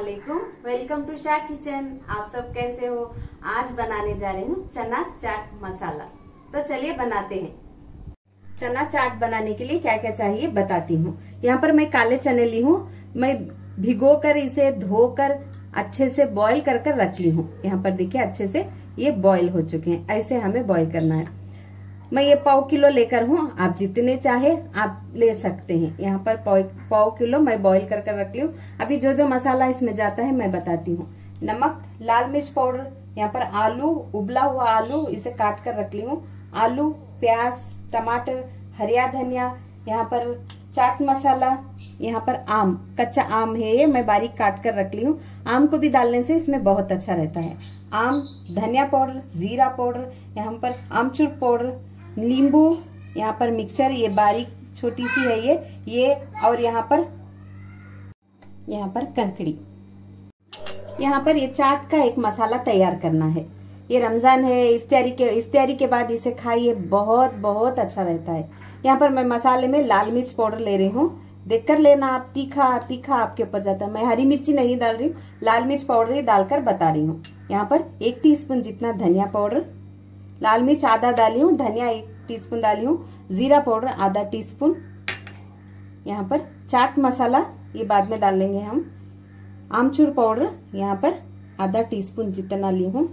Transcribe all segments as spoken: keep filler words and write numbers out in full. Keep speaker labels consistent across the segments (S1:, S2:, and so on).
S1: अस्सलामुअलैकुम, welcome to Shah kitchen. आप सब कैसे हो? आज बनाने जा रही हूँ चना चाट मसाला। तो चलिए बनाते हैं। चना चाट बनाने के लिए क्या क्या चाहिए बताती हूँ। यहाँ पर मैं काले चने ली हूँ। मैं भिगो कर इसे धोकर अच्छे से बॉईल कर कर रख ली हूँ। यहाँ पर देखिए अच्छे से ये बॉईल हो चुके हैं। ऐसे हमें बॉईल करना है। मैं ये पाव किलो लेकर हूँ, आप जितने चाहे आप ले सकते हैं। यहाँ पर पाव, पाव किलो मैं बॉईल कर कर रख ली हूँ। अभी जो जो मसाला इसमें जाता है मैं बताती हूँ। नमक, लाल मिर्च पाउडर, यहाँ पर आलू, उबला हुआ आलू इसे काट कर रख ली हूँ। आलू, प्याज, टमाटर, हरिया धनिया, यहाँ पर चाट मसाला, यहाँ पर आम, कच्चा आम है ये, मैं बारीक काट कर रख ली हूँ। आम को भी डालने से इसमें बहुत अच्छा रहता है। आम, धनिया पाउडर, जीरा पाउडर, यहाँ पर आमचूर पाउडर, नींबू, यहाँ पर मिक्सचर, ये बारीक छोटी सी है ये ये और यहाँ पर यहाँ पर कंकड़ी। यहाँ पर ये चाट का एक मसाला तैयार करना है। ये रमजान है, इफ्तारी के इफ्तारी के बाद इसे खाइए, बहुत बहुत अच्छा रहता है। यहाँ पर मैं मसाले में लाल मिर्च पाउडर ले रही हूँ। देखकर लेना आप, तीखा तीखा आपके ऊपर जाता है। मैं हरी मिर्ची नहीं डाल रही हूँ, लाल मिर्च पाउडर ही डालकर बता रही हूँ। यहाँ पर एक टीस्पून जितना धनिया पाउडर, लाल मिर्च आधा डाली हूँ, धनिया एक टीस्पून डाली हूँ, जीरा पाउडर आधा टीस्पून, यहाँ पर चाट मसाला ये बाद में डाल लेंगे हम, आमचूर पाउडर यहाँ पर आधा टीस्पून जितना ली हूँ,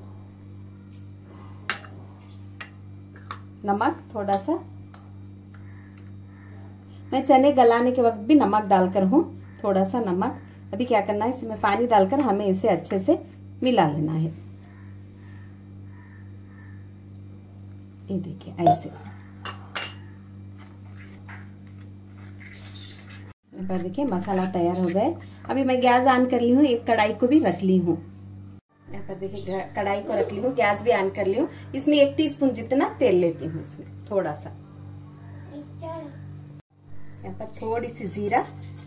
S1: नमक थोड़ा सा। मैं चने गलाने के वक्त भी नमक डालकर हूँ, थोड़ा सा नमक। अभी क्या करना है, इसमें पानी डालकर हमें इसे अच्छे से मिला लेना है। ये देखिए ऐसे। पर देखिए मसाला तैयार हो गया। अभी मैं गैस ऑन कर ली हूँ, एक कढ़ाई को भी रख ली हूँ। यहाँ पर देखिए कढ़ाई को रख ली हूँ, गैस भी ऑन कर ली हूँ। इसमें एक टीस्पून जितना तेल लेती हूँ, इसमें थोड़ा सा। यहाँ पर थोड़ी सी जीरा,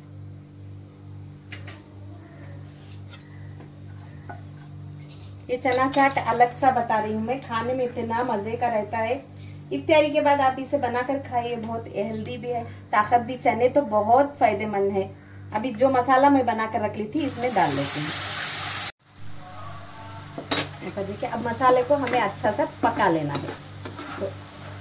S1: ये चना चाट अलग सा बता रही हूँ मैं, खाने में इतना मजे का रहता है। इफ्तारी के बाद आप इसे बनाकर खाइए, बहुत हेल्दी भी है, ताकत भी। चने तो बहुत फायदेमंद है। अभी जो मसाला मैं बनाकर रख ली थी इसमें डाल लेती हूँ। देखिए अब मसाले को हमें अच्छा सा पका लेना है। तो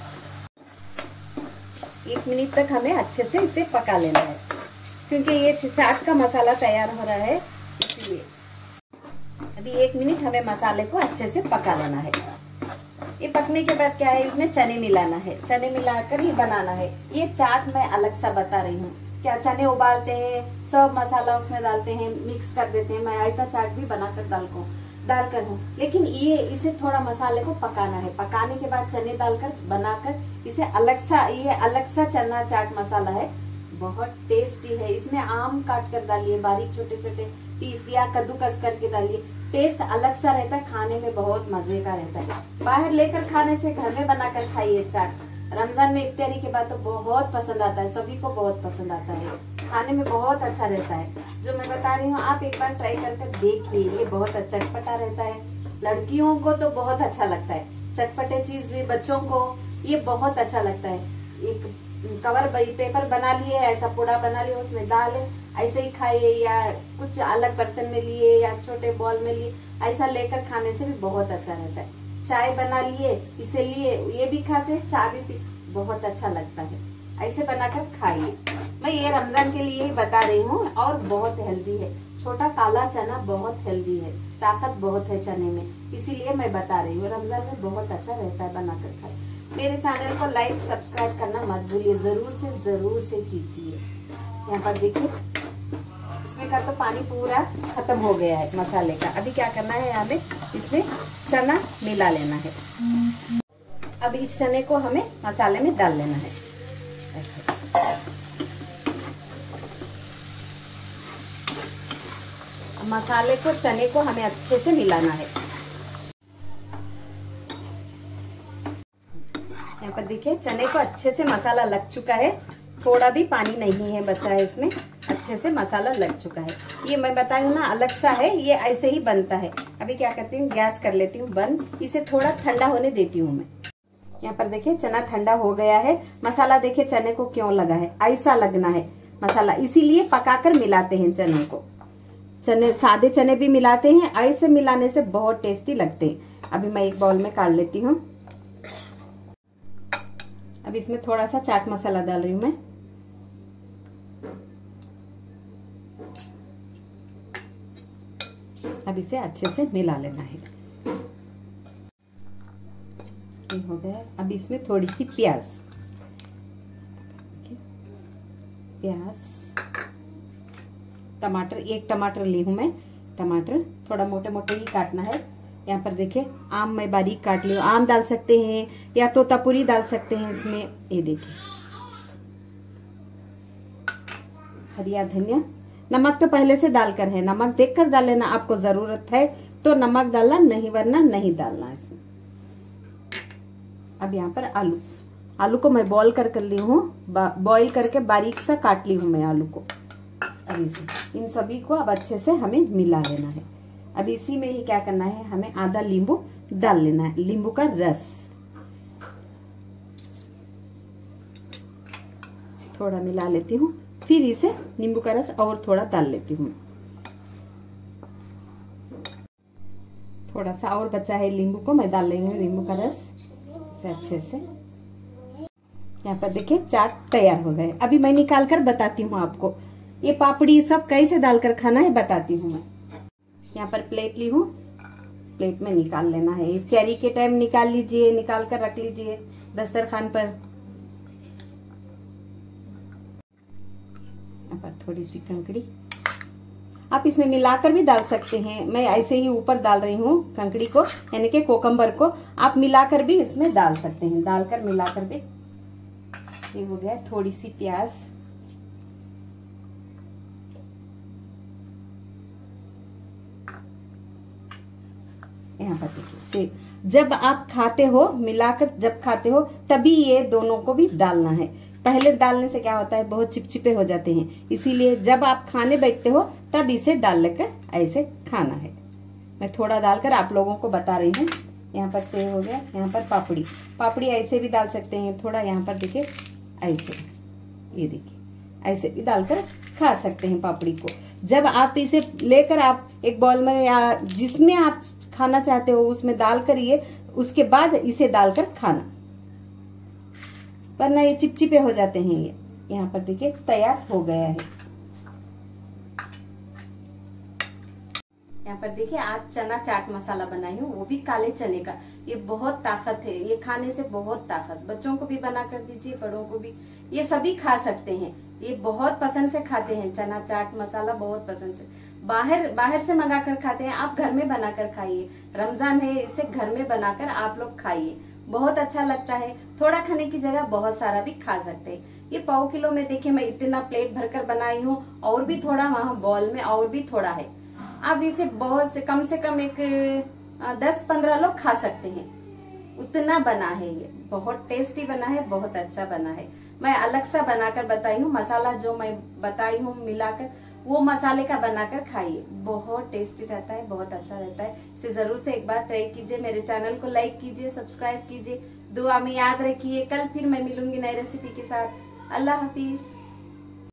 S1: एक मिनट तक हमें अच्छे से इसे पका लेना है, क्योंकि ये चाट का मसाला तैयार हो रहा है, इसीलिए अभी एक मिनट हमें मसाले को अच्छे से पका लेना है। ये पकने के बाद क्या है, इसमें चने मिलाना है। चने मिलाकर ही बनाना है। ये चाट मैं अलग सा बता रही हूँ। क्या चने उबालते हैं, सब मसाला उसमें डालते हैं, मिक्स कर देते हैं। मैं ऐसा चाट भी बनाकर डाल को डालकर हूँ, लेकिन ये इसे थोड़ा मसाले को पकाना है। पकाने के बाद चने डालकर बनाकर इसे अलग सा, ये अलग सा चना चाट मसाला है, बहुत टेस्टी है। इसमें आम काट कर डालिए, बारीक छोटे छोटे पीस, या कद्दूकस करके डालिए। टेस्ट अलग सा रहता है, खाने में बहुत मजे का रहता है। बाहर लेकर खाने से घर में बनाकर खाइए चाट। रमजान में इफ्तारी के बाद तो बहुत पसंद आता है, सभी को बहुत पसंद आता है, खाने में बहुत अच्छा रहता है। जो मैं बता रही हूँ आप एक बार ट्राई कर कर देखिए, ये बहुत चटपटा रहता है। लड़कियों को तो बहुत अच्छा लगता है चटपटे चीज, बच्चों को ये बहुत अच्छा लगता है। एक कवर पेपर बना लिए, ऐसा पूड़ा बना लिया, उसमें डाले ऐसे ही खाइए, या कुछ अलग बर्तन में लिए या छोटे बॉल में लिए, ऐसा लेकर खाने से भी बहुत अच्छा रहता है। चाय बना लिए, इसे लिए, ये भी खाते, चाय भी पी, बहुत अच्छा लगता है। ऐसे बनाकर खाइए। मैं ये रमजान के लिए ही बता रही हूँ, और बहुत हेल्दी है। छोटा काला चना बहुत हेल्दी है, ताकत बहुत है चने में, इसीलिए मैं बता रही हूँ। रमजान में बहुत अच्छा रहता है, बनाकर खाइए। मेरे चैनल को लाइक सब्सक्राइब करना मत भूलिए, जरूर से जरूर से कीजिए। यहाँ पर देखिए इसमें का तो पानी पूरा खत्म हो गया है मसाले का। अभी क्या करना है, हमें इसमें चना मिला लेना है। अब इस चने को हमें मसाले में डाल लेना है ऐसे। मसाले को, चने को हमें अच्छे से मिलाना है। यहाँ पर देखिए चने को अच्छे से मसाला लग चुका है, थोड़ा भी पानी नहीं है बचा है इसमें, अच्छे से मसाला लग चुका है। ये मैं बताई हूँ ना अलग सा है, ये ऐसे ही बनता है। अभी क्या करती हूँ, गैस कर लेती हूँ बंद, इसे थोड़ा ठंडा होने देती हूँ मैं। यहाँ पर देखिए चना ठंडा हो गया है। मसाला देखिए चने को क्यों लगा है, ऐसा लगना है मसाला, इसीलिए पकाकर मिलाते हैं चनों को। चने, सादे चने भी मिलाते हैं, ऐसे मिलाने से बहुत टेस्टी लगते हैं। अभी मैं एक बाउल में काट लेती हूँ। अब इसमें थोड़ा सा चाट मसाला डाल रही हूँ मैं। अब इसे अच्छे से मिला लेना है। ये हो गया। अब इसमें थोड़ी सी प्याज प्याज टमाटर, एक टमाटर ली हूं मैं। टमाटर थोड़ा मोटे मोटे ही काटना है। यहाँ पर देखिए आम मैं बारीक काट ली हूँ। आम डाल सकते हैं या तो तपुरी डाल सकते हैं इसमें। ये देखिए हरिया धनिया। नमक तो पहले से डालकर है, नमक देखकर डाल लेना। आपको जरूरत है तो नमक डालना, नहीं वरना नहीं डालना इसमें। अब यहाँ पर आलू आलू को मैं बॉईल कर कर ली हूँ, बॉईल करके बारीक सा काट ली हूँ मैं आलू को। अब इसे इन सभी को अब अच्छे से हमें मिला लेना है। अब इसी में ही क्या करना है, हमें आधा नींबू डाल लेना है, नींबू का रस थोड़ा मिला लेती हूँ। फिर इसे नींबू का रस और थोड़ा डाल लेती हूँ। थोड़ा सा और बचा है नींबू को, मैं डाल रही हूँ नींबू का रस इसे अच्छे से। यहाँ पर देखिए चाट तैयार हो गए। अभी मैं निकाल कर बताती हूँ आपको, ये पापड़ी सब कैसे डालकर खाना है बताती हूँ मैं। यहाँ पर प्लेट ली हूँ, प्लेट में निकाल लेना है। इफ्तारी के टाइम निकाल लीजिए, निकाल कर रख लीजिए दस्तरखान पर। यहाँ पर थोड़ी सी कंकड़ी आप इसमें मिलाकर भी डाल सकते हैं। मैं ऐसे ही ऊपर डाल रही हूँ कंकड़ी को, यानी कि कोकम्बर को। आप मिलाकर भी इसमें डाल सकते हैं, डालकर मिलाकर भी। ये हो गया। थोड़ी सी प्याज, यहाँ पर देखिए सेब। जब आप खाते हो मिलाकर, जब खाते हो तभी ये दोनों को भी डालना है। पहले डालने से क्या होता है, बहुत चिपचिपे हो जाते हैं। इसीलिए जब आप खाने बैठते हो तब इसे डाल लेकर ऐसे खाना है। मैं थोड़ा डालकर आप लोगों को बता रही हूँ। यहाँ पर सेब हो गया। यहाँ पर पापड़ी पापड़ी ऐसे भी डाल सकते हैं थोड़ा। यहाँ पर देखिए ऐसे, ये देखिए ऐसे भी डालकर खा सकते हैं पापड़ी को। जब आप इसे लेकर आप एक बाउल में या जिसमें आप खाना चाहते हो उसमें डाल करिए, उसके बाद इसे डालकर खाना, वरना ये चिपचिपे हो जाते हैं। ये यहाँ पर देखिए तैयार हो गया है। यहाँ पर देखिए आज चना चाट मसाला बनाई हूँ, वो भी काले चने का। ये बहुत ताकत है, ये खाने से बहुत ताकत। बच्चों को भी बना कर दीजिए, बड़ों को भी, ये सभी खा सकते हैं। ये बहुत पसंद से खाते हैं, चना चाट मसाला बहुत पसंद से। बाहर बाहर से मंगा कर खाते हैं, आप घर में बनाकर खाइए। रमजान है, इसे घर में बनाकर आप लोग खाइए, बहुत अच्छा लगता है। थोड़ा खाने की जगह बहुत सारा भी खा सकते हैं। ये पाव किलो में देखिए मैं इतना प्लेट भरकर बनाई हूँ, और भी थोड़ा वहाँ बॉल में और भी थोड़ा है। आप इसे बहुत से कम से कम एक दस पंद्रह लोग खा सकते हैं, उतना बना है। ये बहुत टेस्टी बना है, बहुत अच्छा बना है। मैं अलग सा बनाकर बताई हूँ, मसाला जो मैं बताई हूँ मिलाकर, वो मसाले का बनाकर खाइए, बहुत टेस्टी रहता है, बहुत अच्छा रहता है। इसे जरूर से एक बार ट्राई कीजिए। मेरे चैनल को लाइक कीजिए, सब्सक्राइब कीजिए, दुआ में याद रखिए। कल फिर मैं मिलूंगी नई रेसिपी के साथ। अल्लाह हाफिज।